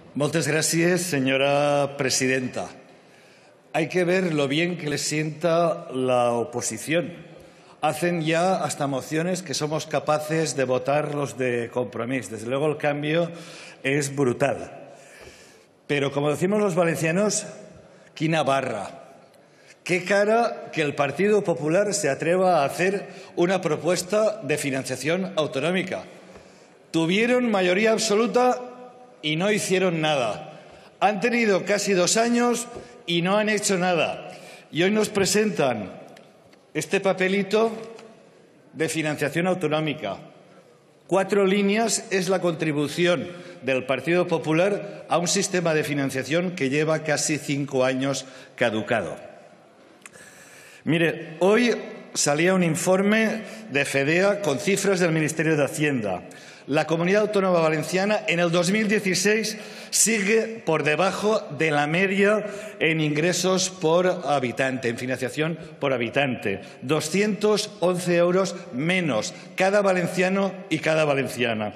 Moltes gràcies, señora presidenta. Hay que ver lo bien que le sienta la oposición. Hacen ya hasta mociones que somos capaces de votar los de Compromís. Desde luego el cambio es brutal. Pero como decimos los valencianos, quina barra. Qué cara que el Partido Popular se atreva a hacer una propuesta de financiación autonómica. Tuvieron mayoría absoluta y no hicieron nada. Han tenido casi 2 años y no han hecho nada. Y hoy nos presentan este papelito de financiación autonómica. 4 líneas es la contribución del Partido Popular a un sistema de financiación que lleva casi 5 años caducado. Mire, hoy salía un informe de FEDEA con cifras del Ministerio de Hacienda. La Comunidad Autónoma Valenciana en el 2016 sigue por debajo de la media en ingresos por habitante, en financiación por habitante. 211 euros menos cada valenciano y cada valenciana.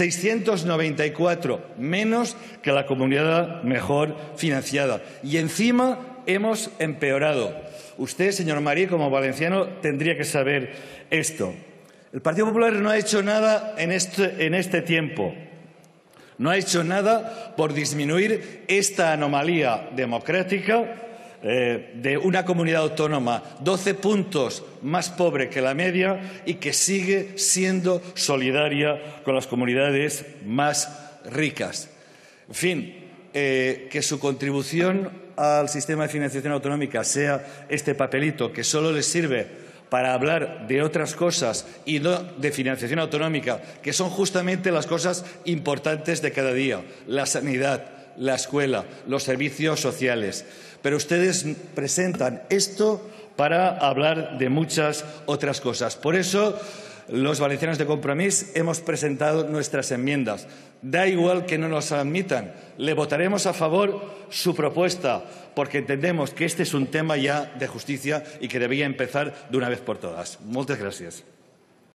694 menos que la comunidad mejor financiada. Y encima hemos empeorado. Usted, señor Marí, como valenciano, tendría que saber esto. El Partido Popular no ha hecho nada en este tiempo. No ha hecho nada por disminuir esta anomalía democrática de una comunidad autónoma 12 puntos más pobre que la media y que sigue siendo solidaria con las comunidades más ricas. En fin, que su contribución al sistema de financiación autonómica sea este papelito que solo les sirve para hablar de otras cosas y no de financiación autonómica, que son justamente las cosas importantes de cada día: la sanidad, la escuela, los servicios sociales. Pero ustedes presentan esto para hablar de muchas otras cosas. Por eso, los valencianos de Compromís hemos presentado nuestras enmiendas. Da igual que no nos admitan, le votaremos a favor su propuesta, porque entendemos que este es un tema ya de justicia y que debía empezar de una vez por todas. Moltes gràcies.